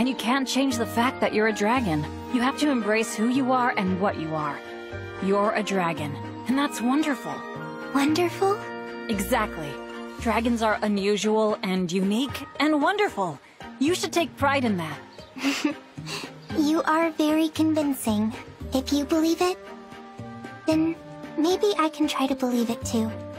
And you can't change the fact that you're a dragon. You have to embrace who you are and what you are. You're a dragon, and that's wonderful. Wonderful? Exactly. Dragons are unusual and unique and wonderful. You should take pride in that. You are very convincing. If you believe it, then maybe I can try to believe it too.